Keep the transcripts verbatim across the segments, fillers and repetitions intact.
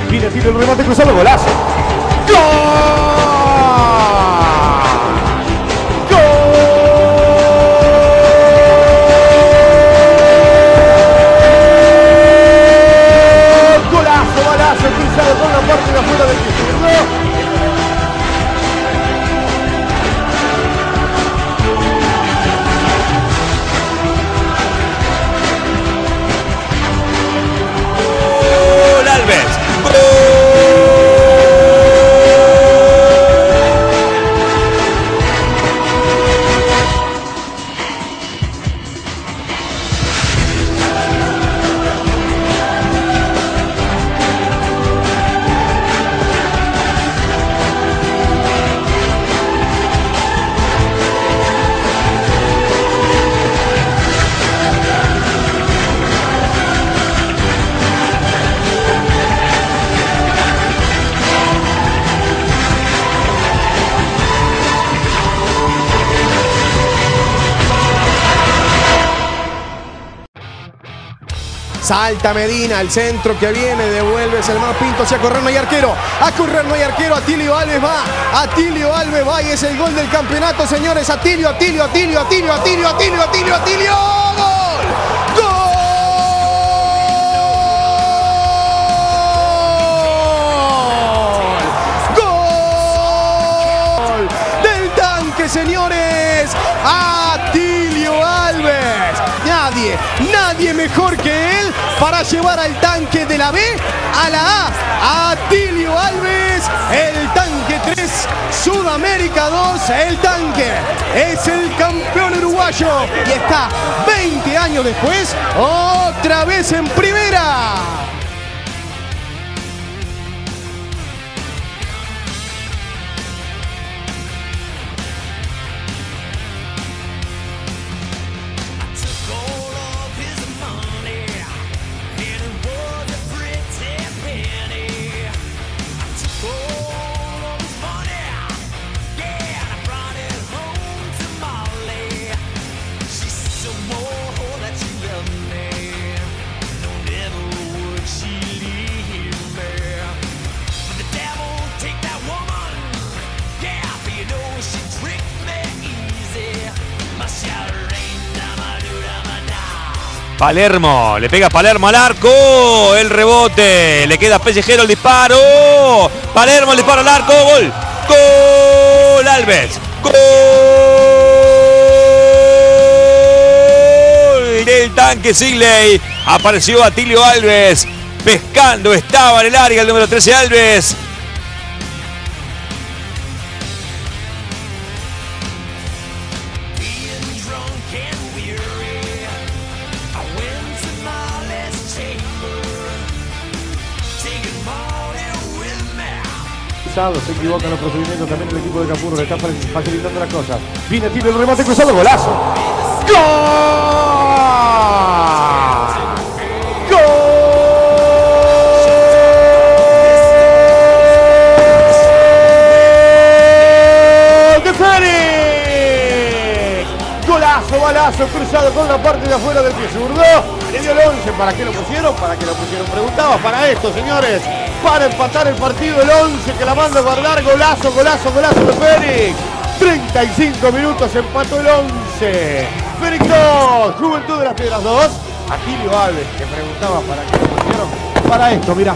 Viene, tira el remate cruzado, golazo. ¡Gol! Cruzado con la parte de afuera del pie izquierdo. ¡Gol, Alves! Salta Medina, el centro que viene, devuelve el más Pinto, hacia correr, no hay arquero, a correr no hay arquero, Atilio Alves va, Atilio Alves va y es el gol del campeonato, señores, Atilio, Atilio, Atilio, Atilio, Atilio, Atilio, Atilio, Atilio, gol, gol, gol del tanque, señores, Atilio Alves, nadie, nadie mejor que él para llevar al tanque de la B a la A. Atilio Alves, el tanque tres, Sudamérica dos, el tanque es el campeón uruguayo y está veinte años después, otra vez en primera. Palermo, le pega Palermo al arco, el rebote, le queda Pellejero el disparo, Palermo el disparo al arco, gol, gol Alves, gol del tanque Sigley, apareció Atilio Alves, pescando, estaba en el área el número trece Alves. Se equivoca en los procedimientos también el equipo de Capurro, le está facilitando las cosas. Viene, tira el remate cruzado, golazo. ¡Gol! ¡Gol! ¡De Fénix! Golazo, balazo, cruzado con la parte de afuera del pie zurdo. Le dio el once. ¿Para qué lo pusieron? ¿Para qué lo pusieron? Preguntaba. Para esto, señores. Para empatar el partido, el once que la manda a guardar. Golazo, golazo, golazo de Fénix. treinta y cinco minutos, empató el once. Fénix dos, Juventud de las Piedras dos. Atilio Alves, que preguntaba para qué lo pusieron. Para esto, mirá.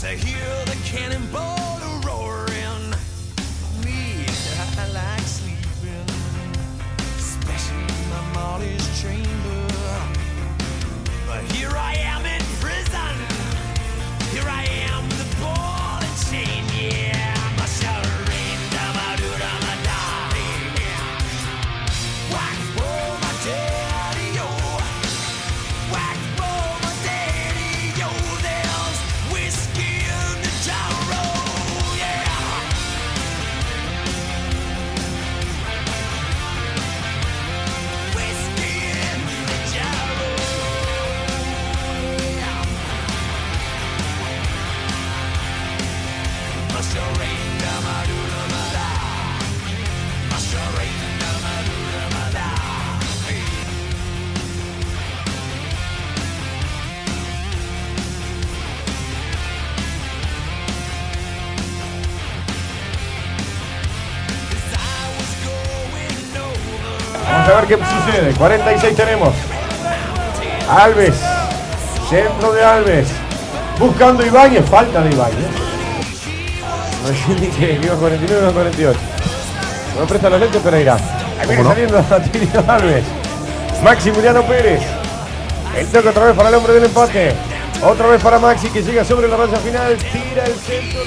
Vamos a ver qué sucede. cuarenta y seis tenemos. Alves. Centro de Alves. Buscando Ibáñez. Falta de Ibáñez. No es que iba cuarenta y nueve, iba cuarenta y ocho. No me presta los lentes, pero irá. Ahí viene saliendo Atilio Alves. Maximiliano Pérez. El toque otra vez para el hombre del empate. Otra vez para Maxi, que llega sobre la raya final. Tira el centro.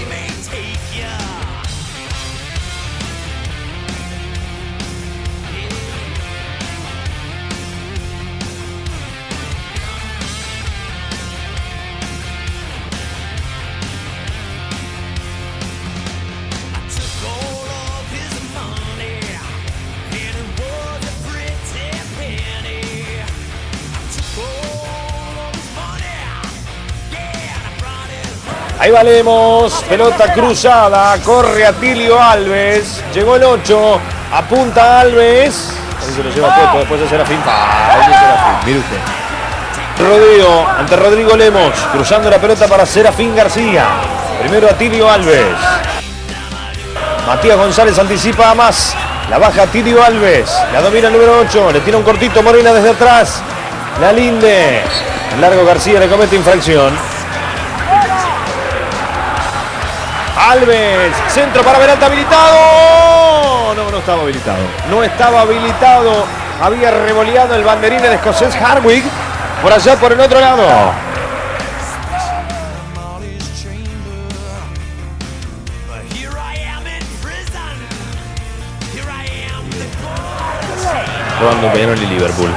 Ahí valemos, pelota cruzada, corre Atilio Alves, llegó el ocho, apunta Alves, ahí se lo lleva puesto después de Serafín, ahí de Serafín, mire usted. Rodeo ante Rodrigo Lemos, cruzando la pelota para Serafín García, primero Atilio Alves, Matías González anticipa a más, la baja Atilio Alves, la domina el número ocho, le tira un cortito Morena desde atrás, la linde, el largo García le comete infracción. Alves, centro para Peralta habilitado. No, no estaba habilitado. No estaba habilitado. Había revoleado el banderín del escocés Hardwick. Por allá, por el otro lado. Probando Peñarol y Liverpool.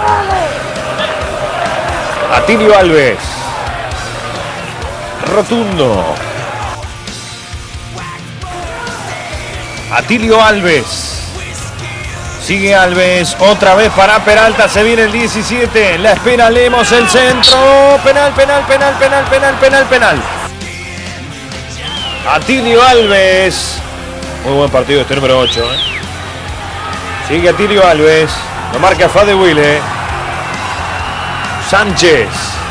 Atilio Alves. Rotundo. Atilio Alves. Sigue Alves. Otra vez para Peralta. Se viene el diecisiete. La espera Lemos. El centro. Penal, penal, penal, penal, penal, penal, penal. Atilio Alves. Muy buen partido este número ocho. ¿eh? Sigue Atilio Alves. Lo marca Fadewille. Sánchez.